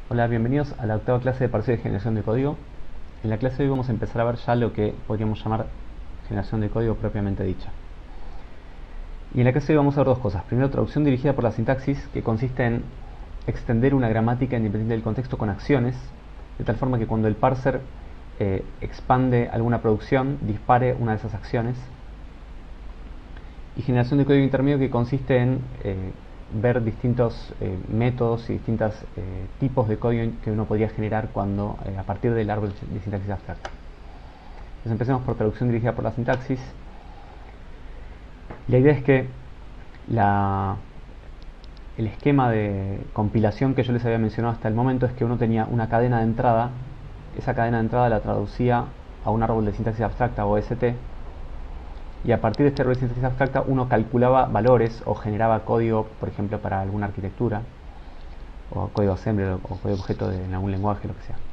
Hola, bienvenidos a la octava clase de parcial de generación de código. En la clase de hoy vamos a empezar a ver ya lo que podríamos llamar generación de código propiamente dicha. Y en la clase de hoy vamos a ver dos cosas. Primero, traducción dirigida por la sintaxis, que consiste en extender una gramática independiente del contexto con acciones, de tal forma que cuando el parser expande alguna producción, dispare una de esas acciones. Y generación de código intermedio, que consiste en ver distintos métodos y distintos tipos de código que uno podría generar a partir del árbol de sintaxis abstracta. Entonces empecemos por traducción dirigida por la sintaxis. La idea es que el esquema de compilación que yo les había mencionado hasta el momento es que uno tenía una cadena de entrada. Esa cadena de entrada la traducía a un árbol de sintaxis abstracta o ST, y a partir de este árbol de sintaxis abstracta uno calculaba valores o generaba código, por ejemplo, para alguna arquitectura, o código assembler o código objeto en algún lenguaje, lo que sea.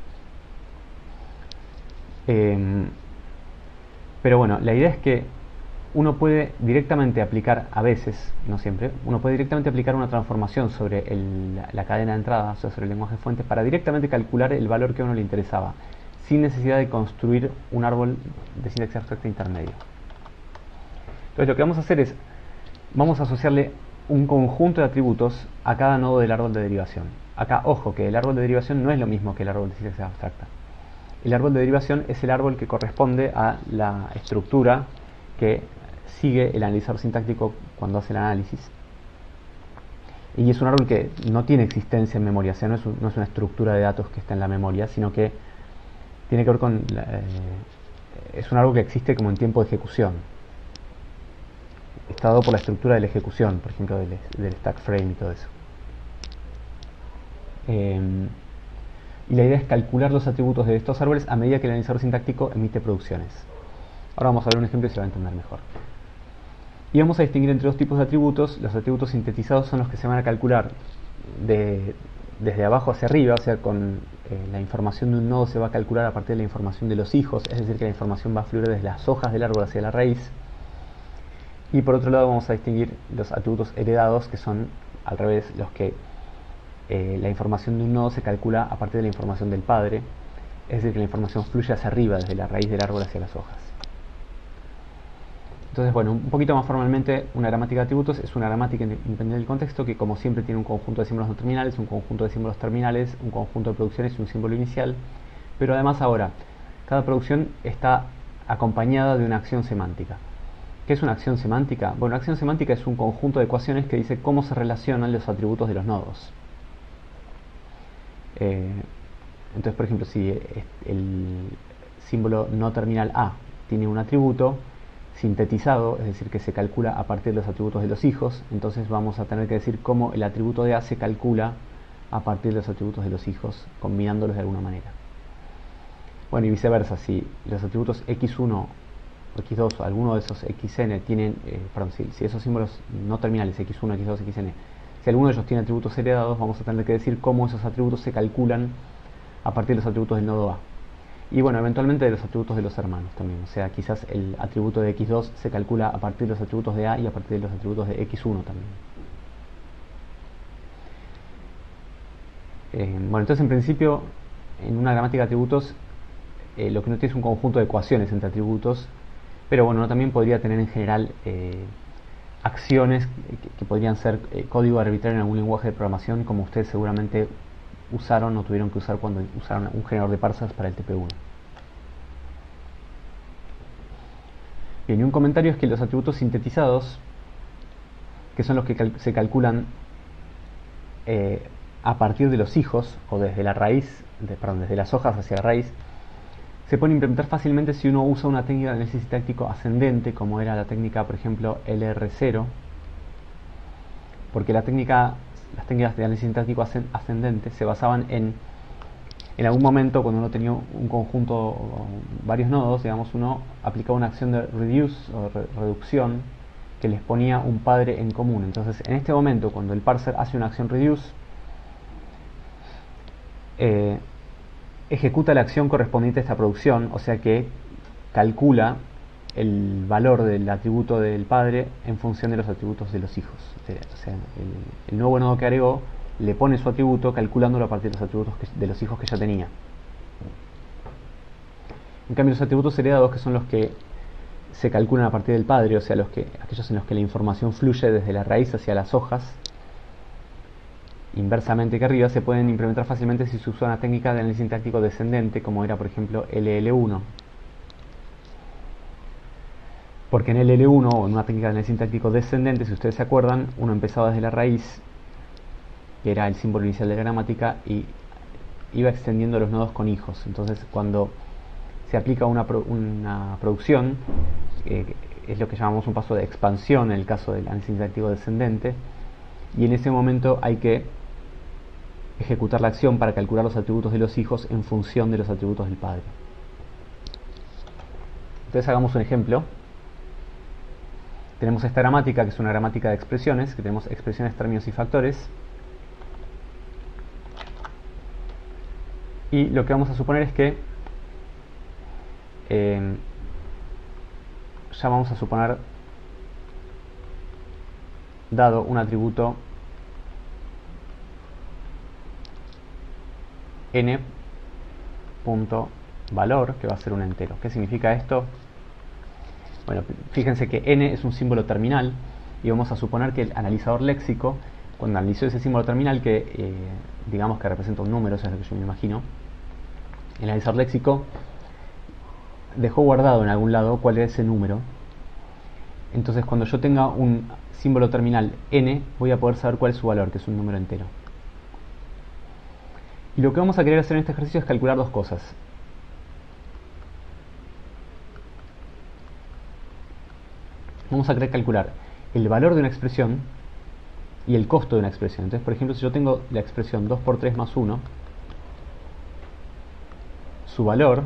Pero bueno, la idea es que uno puede directamente aplicar, a veces, no siempre, uno puede directamente aplicar una transformación sobre la cadena de entrada, o sea, sobre el lenguaje fuente, para directamente calcular el valor que a uno le interesaba, sin necesidad de construir un árbol de sintaxis abstracta intermedio. Entonces lo que vamos a hacer es, vamos a asociarle un conjunto de atributos a cada nodo del árbol de derivación. Acá, ojo, que el árbol de derivación no es lo mismo que el árbol de sintaxis abstracta. El árbol de derivación es el árbol que corresponde a la estructura que sigue el analizador sintáctico cuando hace el análisis. Y es un árbol que no tiene existencia en memoria, o sea, no es una estructura de datos que está en la memoria, sino que tiene que ver con... es un árbol que existe como en tiempo de ejecución. Está dado por la estructura de la ejecución, por ejemplo, del stack frame y todo eso. Y la idea es calcular los atributos de estos árboles a medida que el analizador sintáctico emite producciones. Ahora vamos a ver un ejemplo y se va a entender mejor. Y vamos a distinguir entre dos tipos de atributos. Los atributos sintetizados son los que se van a calcular desde abajo hacia arriba, o sea, con la información de un nodo se va a calcular a partir de la información de los hijos, es decir, que la información va a fluir desde las hojas del árbol hacia la raíz. Y por otro lado vamos a distinguir los atributos heredados, que son al revés, los que la información de un nodo se calcula a partir de la información del padre, es decir, que la información fluye hacia arriba, desde la raíz del árbol hacia las hojas. Entonces, bueno, un poquito más formalmente, una gramática de atributos es una gramática independiente del contexto que, como siempre, tiene un conjunto de símbolos no terminales, un conjunto de símbolos terminales, un conjunto de producciones y un símbolo inicial. Pero además ahora, cada producción está acompañada de una acción semántica. ¿Qué es una acción semántica? Bueno, una acción semántica es un conjunto de ecuaciones que dice cómo se relacionan los atributos de los nodos. Entonces, por ejemplo, si el símbolo no terminal A tiene un atributo sintetizado, es decir, que se calcula a partir de los atributos de los hijos, entonces vamos a tener que decir cómo el atributo de A se calcula a partir de los atributos de los hijos, combinándolos de alguna manera. Bueno, y viceversa, si los atributos x1 o x2 o alguno de esos xn tienen, si esos símbolos no terminales, x1, x2, xn, si alguno de ellos tiene atributos heredados, vamos a tener que decir cómo esos atributos se calculan a partir de los atributos del nodo A. Y bueno, eventualmente de los atributos de los hermanos también. O sea, quizás el atributo de x2 se calcula a partir de los atributos de A y a partir de los atributos de x1 también. Bueno, entonces en principio, en una gramática de atributos, lo que uno tiene es un conjunto de ecuaciones entre atributos, pero bueno, uno también podría tener en general acciones que podrían ser código arbitrario en algún lenguaje de programación, como ustedes seguramente usaron o tuvieron que usar cuando usaron un generador de parsers para el TP1. Bien, y un comentario es que los atributos sintetizados, que son los que se calculan a partir de los hijos o desde la raíz, desde las hojas hacia la raíz, se pueden implementar fácilmente si uno usa una técnica de análisis sintáctico ascendente, como era la técnica, por ejemplo, LR0, porque las técnicas de análisis sintáctico ascendente se basaban en algún momento, cuando uno tenía un conjunto o varios nodos, digamos, uno aplicaba una acción de reduce o reducción que les ponía un padre en común. Entonces, en este momento, cuando el parser hace una acción reduce, ejecuta la acción correspondiente a esta producción, o sea que calcula el valor del atributo del padre en función de los atributos de los hijos. O sea, el nuevo nodo que agregó le pone su atributo calculándolo a partir de los atributos de los hijos que ya tenía. En cambio, los atributos heredados, que son los que se calculan a partir del padre, o sea, aquellos en los que la información fluye desde la raíz hacia las hojas, inversamente que arriba, se pueden implementar fácilmente si se usa una técnica de análisis sintáctico descendente, como era, por ejemplo, LL1. Porque en LL1, o en una técnica de análisis sintáctico descendente, si ustedes se acuerdan, uno empezaba desde la raíz, que era el símbolo inicial de la gramática, y iba extendiendo los nodos con hijos. Entonces, cuando se aplica una producción, es lo que llamamos un paso de expansión en el caso del análisis sintáctico descendente, y en ese momento hay que ejecutar la acción para calcular los atributos de los hijos en función de los atributos del padre. Entonces hagamos un ejemplo. Tenemos esta gramática, que es una gramática de expresiones, que tenemos expresiones, términos y factores. Y lo que vamos a suponer es que ya vamos a suponer, dado un atributo n.valor, que va a ser un entero. ¿Qué significa esto? Bueno, fíjense que n es un símbolo terminal, y vamos a suponer que el analizador léxico, cuando analizó ese símbolo terminal, que digamos que representa un número, eso es lo que yo me imagino, el analizador léxico dejó guardado en algún lado cuál es ese número. Entonces, cuando yo tenga un símbolo terminal n, voy a poder saber cuál es su valor, que es un número entero. Y lo que vamos a querer hacer en este ejercicio es calcular dos cosas. Vamos a querer calcular el valor de una expresión y el costo de una expresión. Entonces, por ejemplo, si yo tengo la expresión 2 por 3 más 1, su valor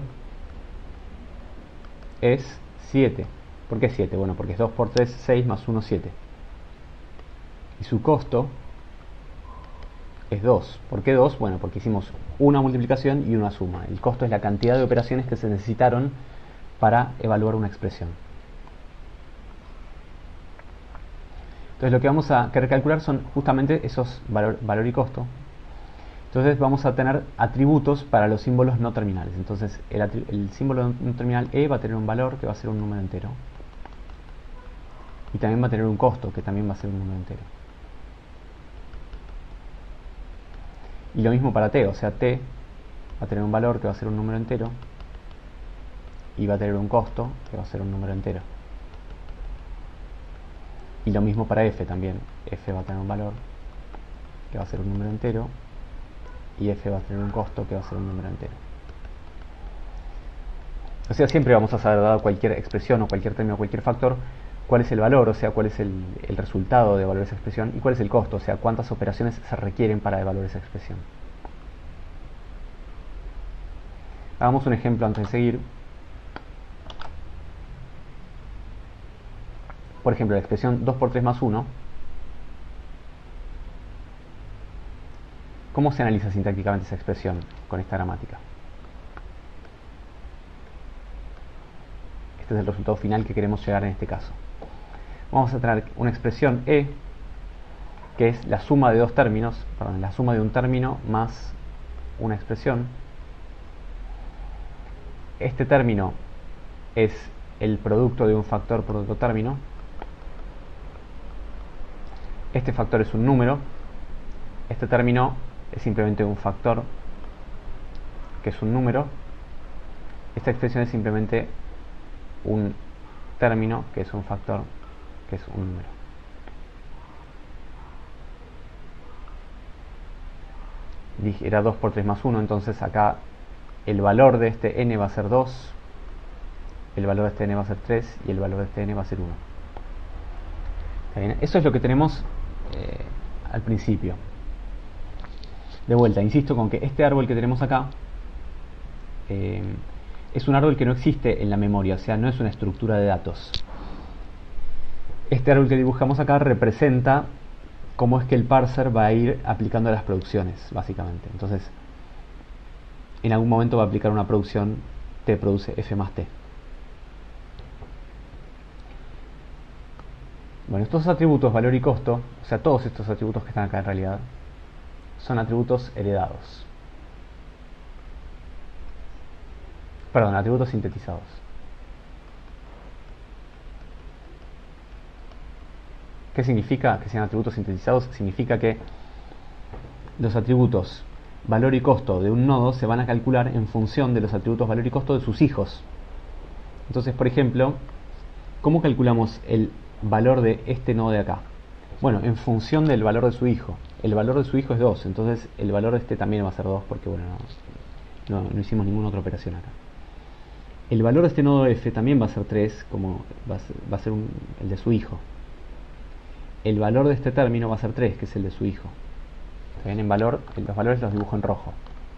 es 7. ¿Por qué 7? Bueno, porque es 2 por 3, 6 más 1, 7. Y su costo es 2. ¿Por qué 2? Bueno, porque hicimos una multiplicación y una suma. El costo es la cantidad de operaciones que se necesitaron para evaluar una expresión. Entonces lo que vamos a querer calcular son justamente esos valor y costo. Entonces vamos a tener atributos para los símbolos no terminales. Entonces el símbolo no terminal e va a tener un valor que va a ser un número entero. Y también va a tener un costo que también va a ser un número entero. Y lo mismo para t, o sea, t va a tener un valor que va a ser un número entero y va a tener un costo que va a ser un número entero. Y lo mismo para f también. F va a tener un valor que va a ser un número entero y f va a tener un costo que va a ser un número entero. O sea, siempre vamos a saber, dado cualquier expresión o cualquier término o cualquier factor, cuál es el valor, o sea, cuál es el resultado de evaluar esa expresión, y cuál es el costo, o sea, cuántas operaciones se requieren para evaluar esa expresión. Hagamos un ejemplo antes de seguir. Por ejemplo, la expresión 2 por 3 más 1. ¿Cómo se analiza sintácticamente esa expresión con esta gramática? Este es el resultado final que queremos llegar en este caso. Vamos a tener una expresión e, que es la suma de dos términos, perdón, la suma de un término más una expresión. Este término es el producto de un factor por otro término. Este factor es un número. Este término es simplemente un factor que es un número. Esta expresión es simplemente un término que es un factor que es un número. Era 2 por 3 más 1, entonces acá el valor de este n va a ser 2, el valor de este n va a ser 3 y el valor de este n va a ser 1. ¿Está bien? Eso es lo que tenemos al principio. De vuelta, insisto con que este árbol que tenemos acá es un árbol que no existe en la memoria, o sea, no es una estructura de datos. Este árbol que dibujamos acá representa cómo es que el parser va a ir aplicando las producciones, básicamente. Entonces, en algún momento va a aplicar una producción, t produce f más t. Bueno, estos atributos, valor y costo, o sea, todos estos atributos que están acá en realidad, son atributos heredados. Perdón, atributos sintetizados. ¿Qué significa que sean atributos sintetizados? Significa que los atributos valor y costo de un nodo se van a calcular en función de los atributos valor y costo de sus hijos. Entonces, por ejemplo, ¿cómo calculamos el valor de este nodo de acá? Bueno, en función del valor de su hijo. El valor de su hijo es 2, entonces el valor de este también va a ser 2 porque, bueno, no hicimos ninguna otra operación acá. El valor de este nodo f también va a ser 3, como va a ser el de su hijo. El valor de este término va a ser 3, que es el de su hijo. ¿Está bien? Los valores los dibujo en rojo.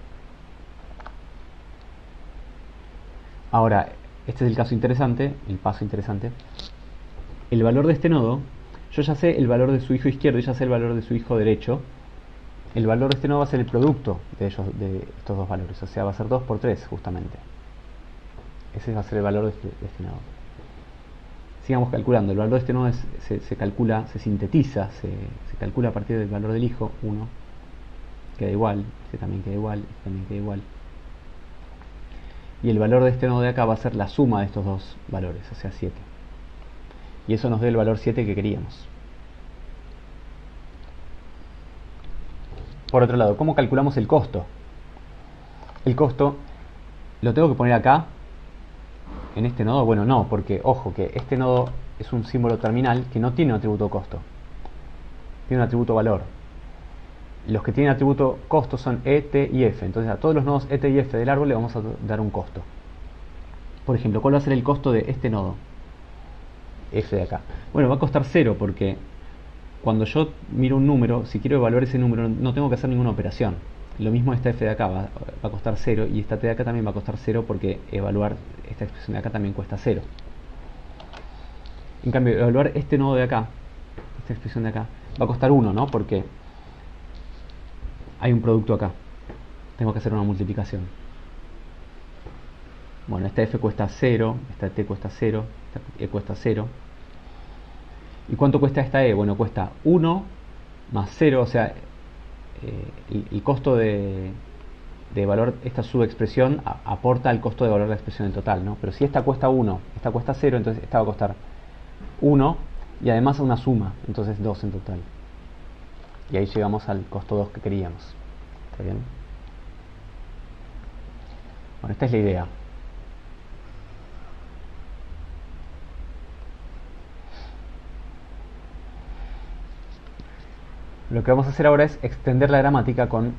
Ahora, este es el caso interesante, el paso interesante. El valor de este nodo, yo ya sé el valor de su hijo izquierdo y ya sé el valor de su hijo derecho. El valor de este nodo va a ser el producto de estos dos valores, o sea, va a ser 2 por 3 justamente. Ese va a ser el valor de este nodo. Sigamos calculando. El valor de este nodo se calcula, se sintetiza, se calcula a partir del valor del hijo, 1. Queda igual, este también queda igual, este también queda igual. Y el valor de este nodo de acá va a ser la suma de estos dos valores, o sea 7. Y eso nos da el valor 7 que queríamos. Por otro lado, ¿cómo calculamos el costo? El costo lo tengo que poner acá, en este nodo. Bueno, no, porque ojo que este nodo es un símbolo terminal que no tiene un atributo costo, tiene un atributo valor. Los que tienen atributo costo son e, t y f. Entonces a todos los nodos e, t y f del árbol le vamos a dar un costo. Por ejemplo, ¿cuál va a ser el costo de este nodo? F de acá. Bueno, va a costar 0 porque cuando yo miro un número, si quiero evaluar ese número no tengo que hacer ninguna operación. Lo mismo esta f de acá va a costar 0 y esta t de acá también va a costar 0 porque evaluar esta expresión de acá también cuesta 0. En cambio, evaluar este nodo de acá, esta expresión de acá, va a costar 1, ¿no? Porque hay un producto acá. Tengo que hacer una multiplicación. Bueno, esta f cuesta 0, esta t cuesta 0, esta e cuesta 0. ¿Y cuánto cuesta esta e? Bueno, cuesta 1 más 0, o sea, el costo de valor, esta subexpresión aporta el costo de valor de la expresión en total, ¿no? Pero si esta cuesta 1, esta cuesta 0, entonces esta va a costar 1 y además una suma, entonces 2 en total. Y ahí llegamos al costo 2 que queríamos. ¿Está bien? Bueno, esta es la idea. Lo que vamos a hacer ahora es extender la gramática con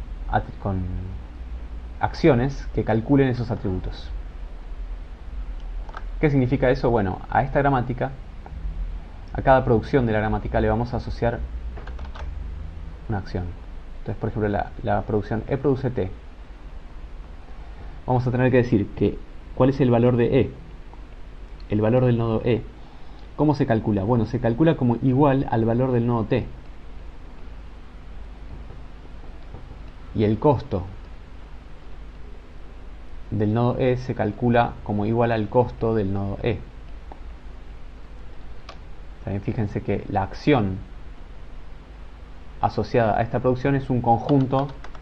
acciones que calculen esos atributos. ¿Qué significa eso? Bueno, a esta gramática, a cada producción de la gramática le vamos a asociar una acción. Entonces, por ejemplo, la producción E produce T. Vamos a tener que decir que ¿cuál es el valor de E? El valor del nodo E. ¿Cómo se calcula? Bueno, se calcula como igual al valor del nodo T. Y el costo del nodo E se calcula como igual al costo del nodo E. También fíjense que la acción asociada a esta producción es un conjunto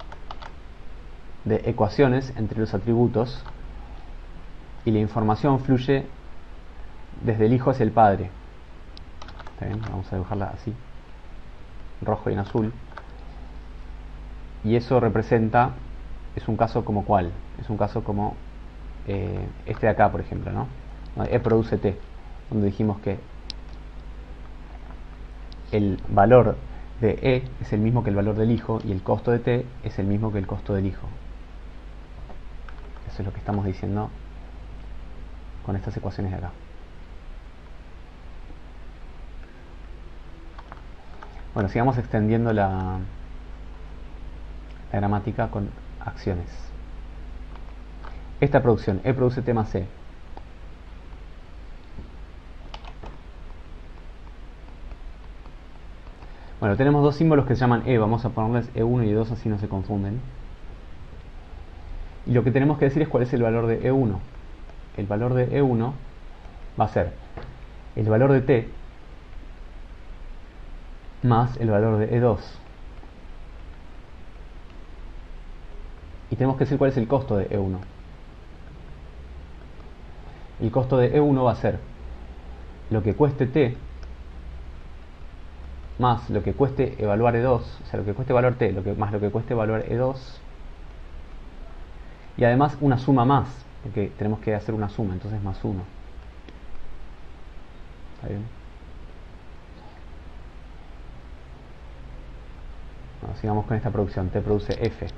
de ecuaciones entre los atributos y la información fluye desde el hijo hacia el padre. ¿Está bien? Vamos a dibujarla así, rojo y en azul. Y eso representa, es un caso como cuál, es un caso como este de acá, por ejemplo, ¿no? E produce T, donde dijimos que el valor de E es el mismo que el valor del hijo y el costo de T es el mismo que el costo del hijo. Eso es lo que estamos diciendo con estas ecuaciones de acá. Bueno, sigamos extendiendo la gramática con acciones. Esta producción, E produce T más E. Bueno, tenemos dos símbolos que se llaman E, vamos a ponerles E1 y E2 así no se confunden. Y lo que tenemos que decir es cuál es el valor de E1. El valor de E1 va a ser el valor de T más el valor de E2. Y tenemos que decir cuál es el costo de E1. El costo de E1 va a ser lo que cueste t más lo que cueste evaluar E2, o sea, lo que cueste evaluar t, más lo que cueste evaluar E2, y además una suma más, porque tenemos que hacer una suma, entonces más 1. ¿Está bien? Bueno, sigamos con esta producción. T produce F.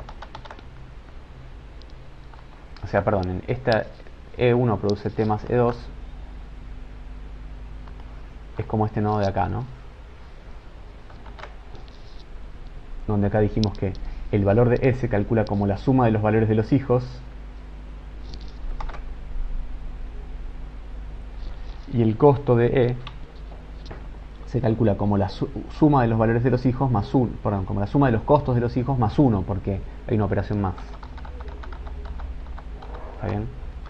O sea, perdón, en esta E1 produce T más E2. Es como este nodo de acá, ¿no? Donde acá dijimos que el valor de E se calcula como la suma de los valores de los hijos, y el costo de E se calcula como la suma de los valores de los hijos más 1, perdón, como la suma de los costos de los hijos más 1, porque hay una operación más. ¿Está bien?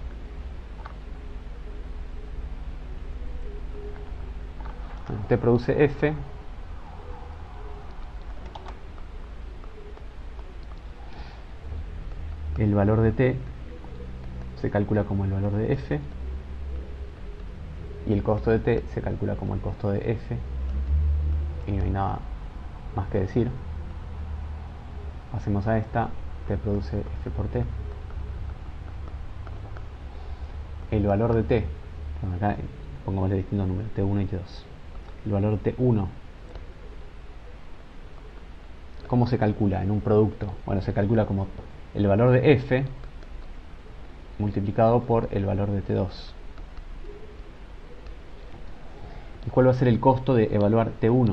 Bueno, T produce F. El valor de T se calcula como el valor de F. Y el costo de T se calcula como el costo de F. Y no hay nada más que decir. Pasemos a esta. T produce F por T. El valor de T, bueno, acá pongámosle distintos números, T1 y T2. El valor de T1, ¿cómo se calcula en un producto? Bueno, se calcula como el valor de F multiplicado por el valor de T2. ¿Y cuál va a ser el costo de evaluar T1?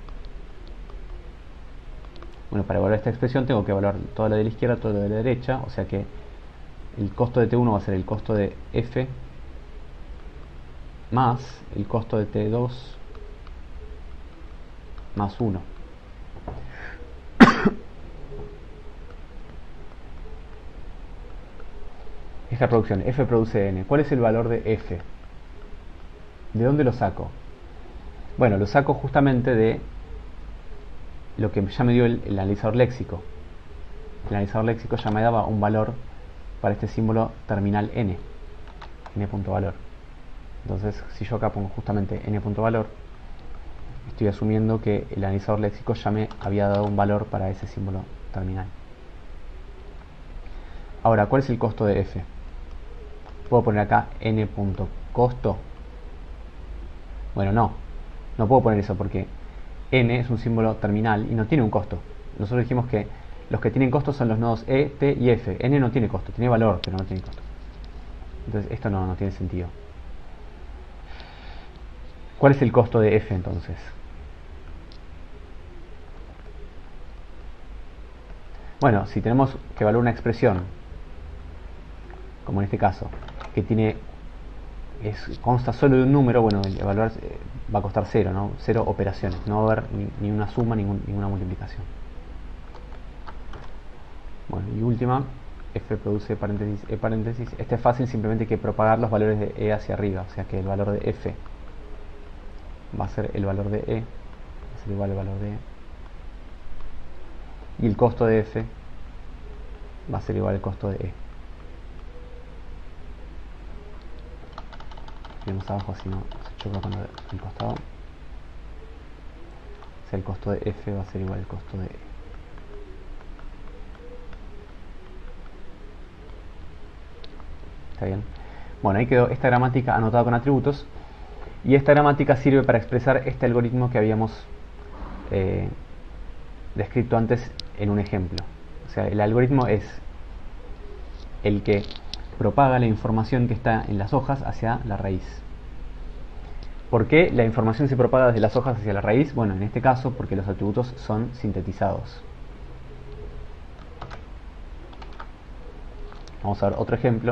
Bueno, para evaluar esta expresión tengo que evaluar toda la de la izquierda, toda la de la derecha, o sea que el costo de T1 va a ser el costo de F más el costo de T2 más 1. Esta producción, F produce N. ¿Cuál es el valor de F? ¿De dónde lo saco? Bueno, lo saco justamente de lo que ya me dio el analizador léxico. El analizador léxico ya me daba un valor para este símbolo terminal n, n.valor. Entonces, si yo acá pongo justamente n.valor, estoy asumiendo que el analizador léxico ya me había dado un valor para ese símbolo terminal. Ahora, ¿cuál es el costo de f? ¿Puedo poner acá n.costo? Bueno, no puedo poner eso porque n es un símbolo terminal y no tiene un costo. Nosotros dijimos que los que tienen costo son los nodos e, t y f. N no tiene costo, tiene valor, pero no tiene costo. Entonces esto no tiene sentido. ¿Cuál es el costo de f entonces? Bueno, si tenemos que evaluar una expresión, como en este caso, que consta solo de un número, bueno, el evaluar va a costar 0, ¿no? 0 operaciones, no va a haber ni una suma, ninguna multiplicación. Bueno, y última, f produce paréntesis, e paréntesis. Este es fácil, simplemente hay que propagar los valores de e hacia arriba, o sea que el valor de f va a ser el valor de e, va a ser igual al valor de e, y el costo de f va a ser igual al costo de e. Vemos abajo, así no se choca con el costado. O sea, el costo de f va a ser igual al costo de e. ¿Está bien? Bueno, ahí quedó esta gramática anotada con atributos. Y esta gramática sirve para expresar este algoritmo que habíamos descrito antes en un ejemplo. O sea, el algoritmo es el que propaga la información que está en las hojas hacia la raíz. ¿Por qué la información se propaga desde las hojas hacia la raíz? Bueno, en este caso porque los atributos son sintetizados. Vamos a ver otro ejemplo.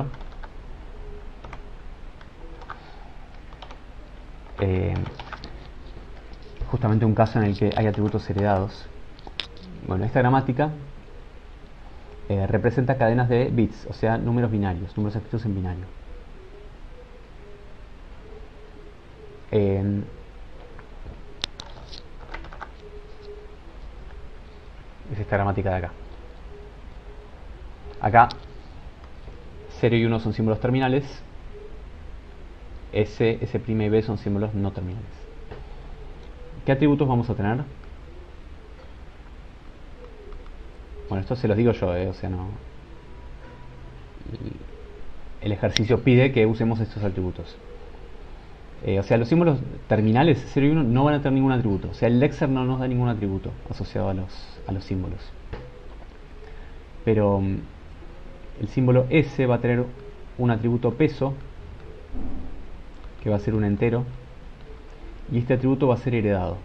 Justamente un caso en el que hay atributos heredados. Bueno, esta gramática representa cadenas de bits, o sea, números binarios, números escritos en binario. Es esta gramática de acá. Acá 0 y 1 son símbolos terminales, S, S' y B son símbolos no terminales. ¿Qué atributos vamos a tener? Bueno, esto se los digo yo, o sea, no. El ejercicio pide que usemos estos atributos. O sea, los símbolos terminales 0 y 1 no van a tener ningún atributo. O sea, el lexer no nos da ningún atributo asociado a los símbolos. Pero el símbolo S va a tener un atributo peso, que va a ser un entero, y este atributo va a ser heredado.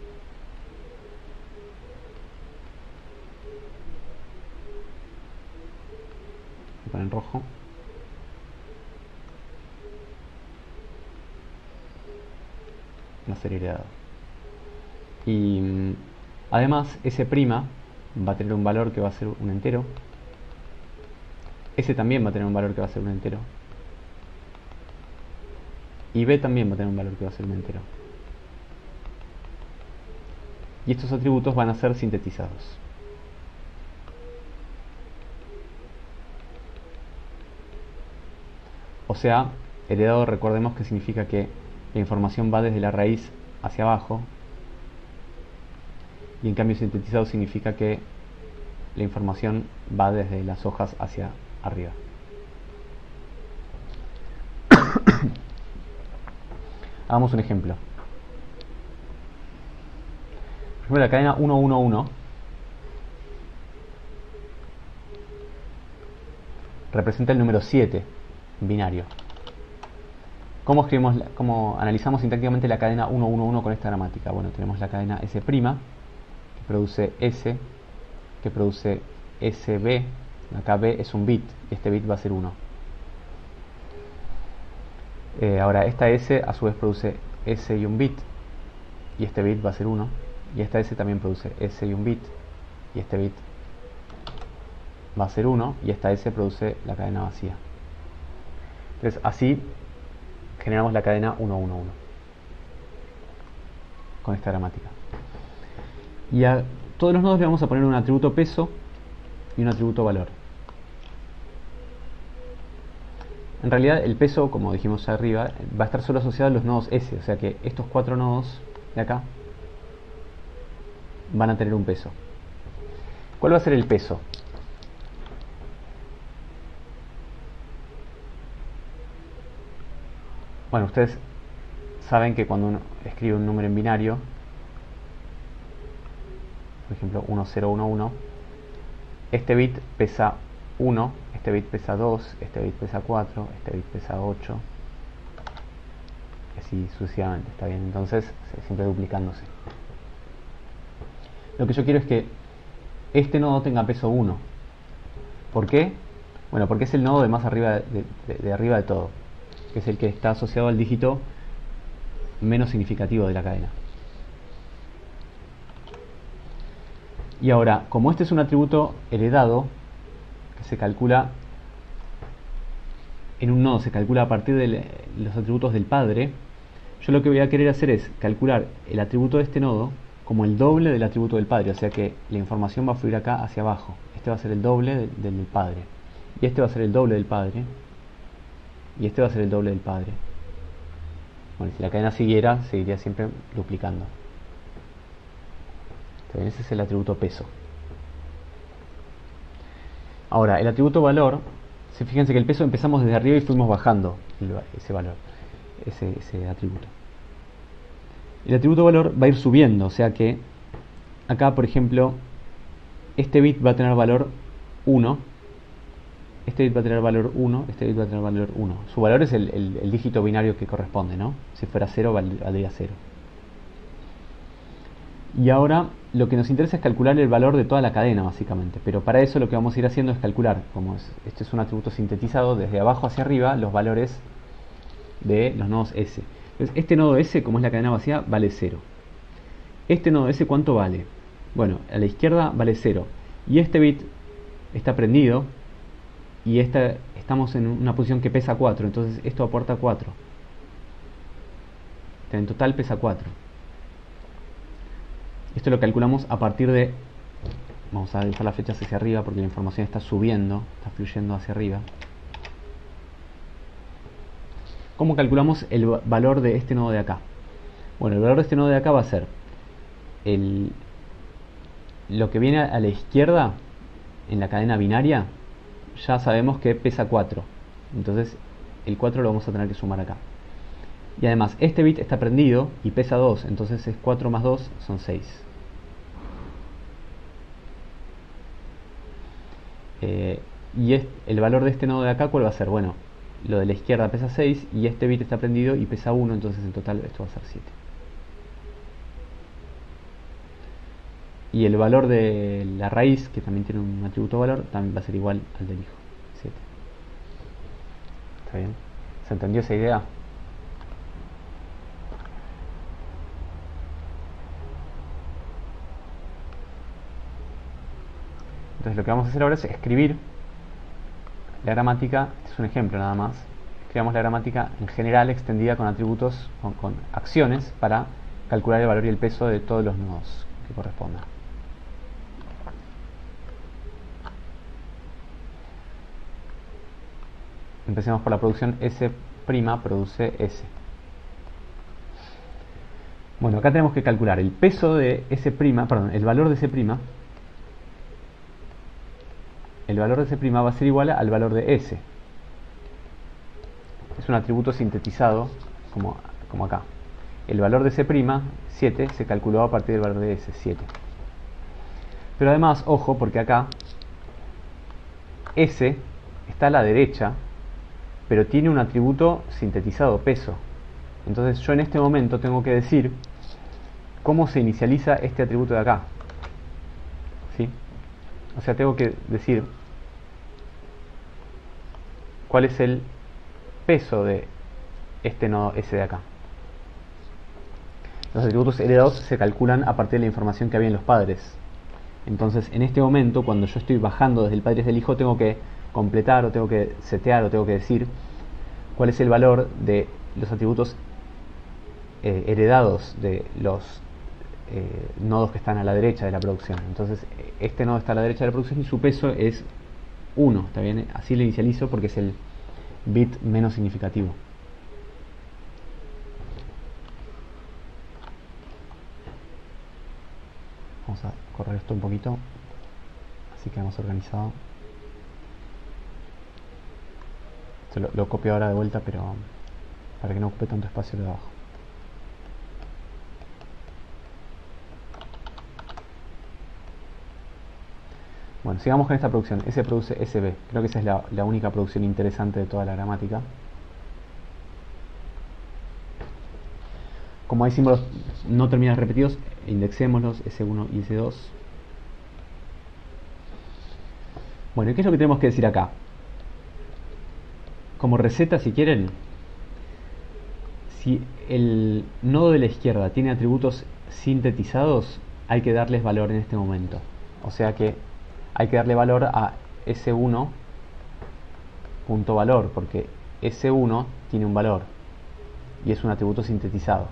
Voy a poner en rojo. Va a ser heredado. Y además S' va a tener un valor que va a ser un entero. S también va a tener un valor que va a ser un entero. Y B también va a tener un valor que va a ser un entero. Y estos atributos van a ser sintetizados. O sea, heredado, recordemos que significa que la información va desde la raíz hacia abajo, y en cambio sintetizado significa que la información va desde las hojas hacia arriba. Hagamos un ejemplo. Por ejemplo, la cadena 111 representa el número 7 binario. ¿Cómo analizamos sintácticamente la cadena 111 con esta gramática? Bueno, tenemos la cadena S', que produce S, que produce SB. Acá B es un bit, y este bit va a ser 1. Ahora, esta S a su vez produce S y un bit, y este bit va a ser 1. Y esta S también produce S y un bit, y este bit va a ser 1. Y esta S produce la cadena vacía. Entonces, así generamos la cadena 111 con esta gramática. Y a todos los nodos le vamos a poner un atributo peso y un atributo valor. En realidad el peso, como dijimos arriba, va a estar solo asociado a los nodos S, o sea que estos 4 nodos de acá van a tener un peso. ¿Cuál va a ser el peso? Bueno, ustedes saben que cuando uno escribe un número en binario, por ejemplo 1011, este bit pesa 1, este bit pesa 2, este bit pesa 4, este bit pesa 8, y así sucesivamente, ¿está bien? Entonces, siempre duplicándose. Lo que yo quiero es que este nodo tenga peso 1. ¿Por qué? Bueno, porque es el nodo de más arriba de arriba de todo, que es el que está asociado al dígito menos significativo de la cadena. Y ahora, como este es un atributo heredado, que se calcula en un nodo, se calcula a partir de los atributos del padre, yo lo que voy a querer hacer es calcular el atributo de este nodo como el doble del atributo del padre, o sea que la información va a fluir acá hacia abajo. Este va a ser el doble del padre, y este va a ser el doble del padre, y este va a ser el doble del padre. Bueno, si la cadena siguiera, seguiría siempre duplicando. Entonces, ese es el atributo peso. Ahora, el atributo valor, fíjense que el peso empezamos desde arriba y fuimos bajando ese valor, ese atributo. El atributo valor va a ir subiendo, o sea que acá, por ejemplo, este bit va a tener valor 1, este bit va a tener valor 1, este bit va a tener valor 1. Su valor es el dígito binario que corresponde, ¿no? Si fuera 0, valdría 0. Y ahora lo que nos interesa es calcular el valor de toda la cadena, básicamente. Pero para eso lo que vamos a ir haciendo es calcular, como este es un atributo sintetizado, desde abajo hacia arriba, los valores de los nodos S. Entonces, este nodo S, como es la cadena vacía, vale 0. Este nodo S, ¿cuánto vale? Bueno, a la izquierda vale 0. Y este bit está prendido, y estamos en una posición que pesa 4, entonces esto aporta 4. En total pesa 4. Esto lo calculamos a partir de Vamos a deslizar las flechas hacia arriba porque la información está subiendo, está fluyendo hacia arriba. ¿Cómo calculamos el valor de este nodo de acá? Bueno, el valor de este nodo de acá va a ser lo que viene a la izquierda en la cadena binaria. Ya sabemos que pesa 4, entonces el 4 lo vamos a tener que sumar acá. Y además este bit está prendido y pesa 2, entonces es 4 más 2 son 6. Y el valor de este nodo de acá, ¿cuál va a ser? Bueno, lo de la izquierda pesa 6 y este bit está prendido y pesa 1, entonces en total esto va a ser 7. Y el valor de la raíz, que también tiene un atributo valor, también va a ser igual al del hijo, 7. ¿Está bien? ¿Se entendió esa idea? Entonces lo que vamos a hacer ahora es escribir la gramática. Este es un ejemplo nada más. Escribamos la gramática en general extendida con atributos, con acciones para calcular el valor y el peso de todos los nodos que correspondan. Empecemos por la producción S' produce S. Bueno, acá tenemos que calcular el peso de S', perdón, el valor de S'. El valor de S' va a ser igual al valor de S. Es un atributo sintetizado como acá. El valor de S', 7, se calculó a partir del valor de S, 7. Pero además, ojo, porque acá S está a la derecha, pero tiene un atributo sintetizado, peso. Entonces yo en este momento tengo que decir cómo se inicializa este atributo de acá. ¿Sí? O sea, tengo que decir cuál es el peso de este nodo S de acá. Los atributos heredados se calculan a partir de la información que había en los padres. Entonces, en este momento, cuando yo estoy bajando desde el padre y desde el hijo, tengo que completar o tengo que setear o tengo que decir cuál es el valor de los atributos heredados de los nodos que están a la derecha de la producción. Entonces, este nodo está a la derecha de la producción y su peso es 1, ¿está bien? Así lo inicializo porque es el bit menos significativo. Vamos a correr esto un poquito, así quedamos organizados. Esto lo copio ahora de vuelta, pero para que no ocupe tanto espacio de abajo. Bueno, sigamos con esta producción. S produce SB. Creo que esa es la única producción interesante de toda la gramática. Como hay símbolos no terminados repetidos, indexémoslos, S1 y S2. Bueno, ¿y qué es lo que tenemos que decir acá? Como receta, si quieren, si el nodo de la izquierda tiene atributos sintetizados, hay que darles valor en este momento. O sea que hay que darle valor a S1 punto valor, porque S1 tiene un valor y es un atributo sintetizado.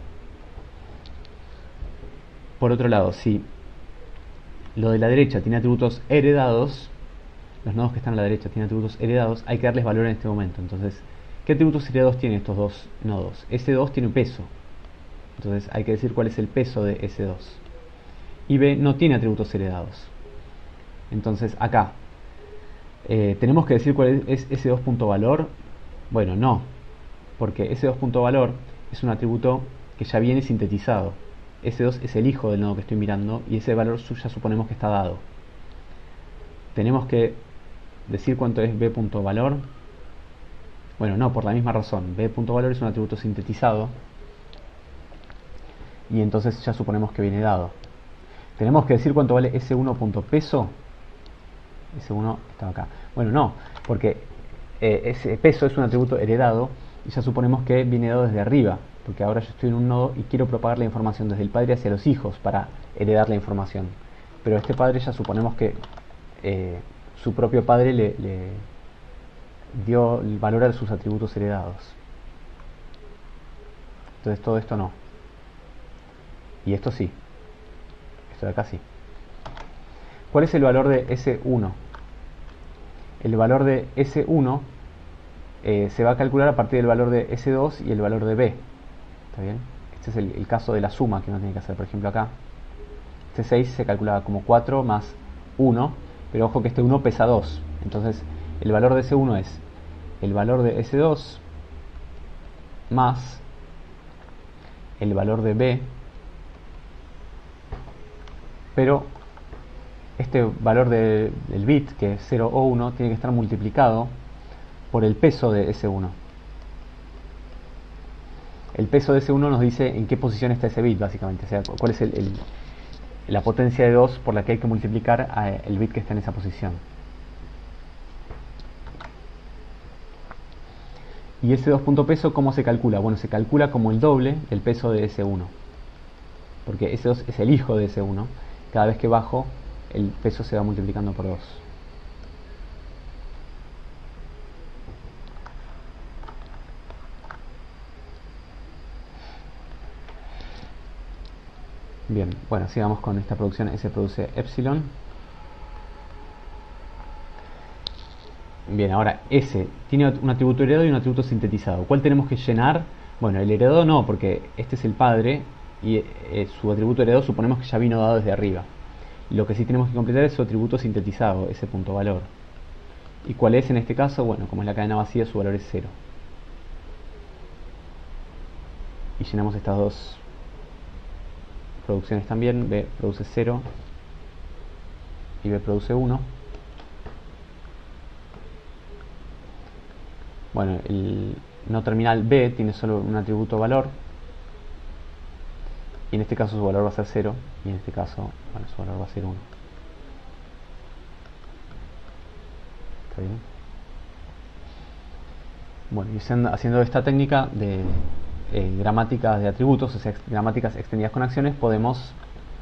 Por otro lado, si lo de la derecha tiene atributos heredados, los nodos que están a la derecha tienen atributos heredados, hay que darles valor en este momento. Entonces, ¿qué atributos heredados tienen estos dos nodos? S2 tiene un peso, entonces hay que decir cuál es el peso de S2. Y B no tiene atributos heredados. Entonces acá tenemos que decir cuál es S2.valor. Bueno, no, porque S2.valor es un atributo que ya viene sintetizado. S2 es el hijo del nodo que estoy mirando y ese valor ya suponemos que está dado. Tenemos que decir cuánto es B.valor. Bueno, no, por la misma razón. B.valor es un atributo sintetizado y entonces ya suponemos que viene dado. Tenemos que decir cuánto vale S1.peso. S1 estaba acá. Bueno, no, porque ese peso es un atributo heredado y ya suponemos que viene dado desde arriba, porque ahora yo estoy en un nodo y quiero propagar la información desde el padre hacia los hijos para heredar la información. Pero este padre ya suponemos que su propio padre le dio el valor a sus atributos heredados. Entonces todo esto no. Y esto sí. Esto de acá sí. ¿Cuál es el valor de S1? El valor de S1 se va a calcular a partir del valor de S2 y el valor de B. ¿Está bien? Este es el caso de la suma que uno tiene que hacer. Por ejemplo, acá este 6 se calcula como 4 más 1, pero ojo que este 1 pesa 2. Entonces el valor de S1 es el valor de S2 más el valor de B, pero este valor del bit, que es 0 o 1, tiene que estar multiplicado por el peso de S1. El peso de S1 nos dice en qué posición está ese bit, básicamente, o sea, cuál es la potencia de 2 por la que hay que multiplicar el bit que está en esa posición. Y ese 2 punto peso, ¿cómo se calcula? Bueno, se calcula como el doble del peso de S1, porque S2 es el hijo de S1. Cada vez que bajo, el peso se va multiplicando por 2. Bien, bueno, sigamos con esta producción. S produce epsilon. Bien, ahora S tiene un atributo heredado y un atributo sintetizado. ¿Cuál tenemos que llenar? Bueno, el heredado no, porque este es el padre y su atributo heredado suponemos que ya vino dado desde arriba. Lo que sí tenemos que completar es su atributo sintetizado, ese punto valor. ¿Y cuál es en este caso? Bueno, como es la cadena vacía, su valor es 0. Y llenamos estas dos producciones también. B produce 0 y B produce 1. Bueno, el no terminal B tiene solo un atributo valor, y en este caso su valor va a ser 0, y en este caso, bueno, su valor va a ser 1. ¿Está bien? Bueno, y haciendo esta técnica de gramáticas de atributos, o sea, gramáticas extendidas con acciones, podemos,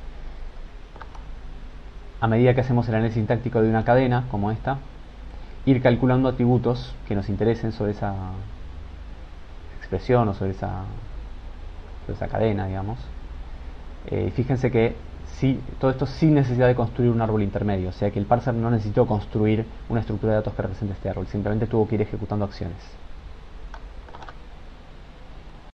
a medida que hacemos el análisis sintáctico de una cadena como esta, ir calculando atributos que nos interesen sobre esa expresión o sobre esa cadena, digamos. Fíjense que todo esto sin necesidad de construir un árbol intermedio, o sea que el parser no necesitó construir una estructura de datos que represente este árbol, simplemente tuvo que ir ejecutando acciones.